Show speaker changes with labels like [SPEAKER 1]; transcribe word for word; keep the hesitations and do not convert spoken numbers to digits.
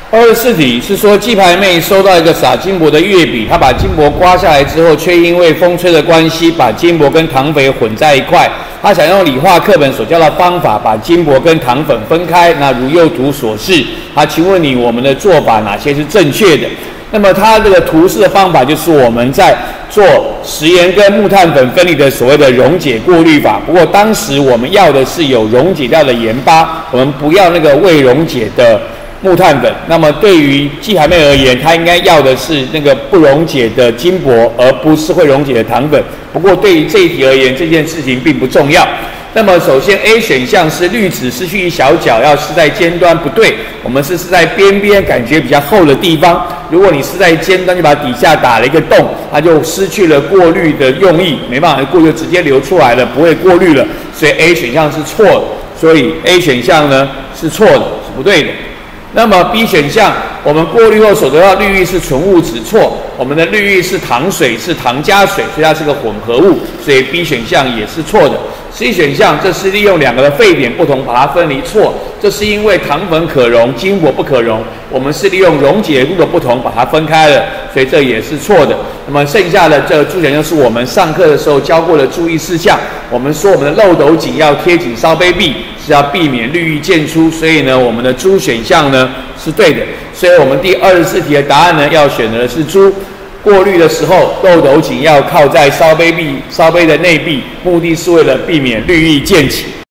[SPEAKER 1] 二十四题是说，鸡排妹收到一个撒金箔的月饼，她把金箔刮下来之后，却因为风吹的关系，把金箔跟糖粉混在一块。她想用理化课本所教的方法，把金箔跟糖粉分开。那如右图所示，啊，请问你我们的做法哪些是正确的？那么它这个图示的方法就是我们在做食盐跟木炭粉分离的所谓的溶解过滤法。不过当时我们要的是有溶解掉的盐巴，我们不要那个未溶解的木炭粉。那么对于鸡排妹而言，她应该要的是那个不溶解的金箔，而不是会溶解的糖粉。不过对于这一题而言，这件事情并不重要。那么首先 A 选项是滤纸失去一小角，要是在尖端，不对，我们是是在边边感觉比较厚的地方。如果你是在尖端，就把底下打了一个洞，它就失去了过滤的用意，没办法过滤，直接流出来了，不会过滤了。所以 A 选项是错的，所以 A 选项呢是错的，是不对的。那么 B 选项，我们过滤后所得到氯液是纯物质，错。我们的氯液是糖水，是糖加水，所以它是个混合物，所以 B 选项也是错的。C 选项，这是利用两个的沸点不同把它分离，错。这是因为糖粉可溶，金箔不可溶，我们是利用溶解度的不同把它分开了，所以这也是错的。那么剩下的这个注选项是我们上课的时候教过的注意事项。我们说我们的漏斗井要贴紧烧杯壁，是要避免氯液溅出，所以呢，我们的猪选项呢是对的。所以我们第二十四题的答案呢，要选择的是猪。过滤的时候，漏斗井要靠在烧杯壁、烧杯的内壁，目的是为了避免氯液溅起。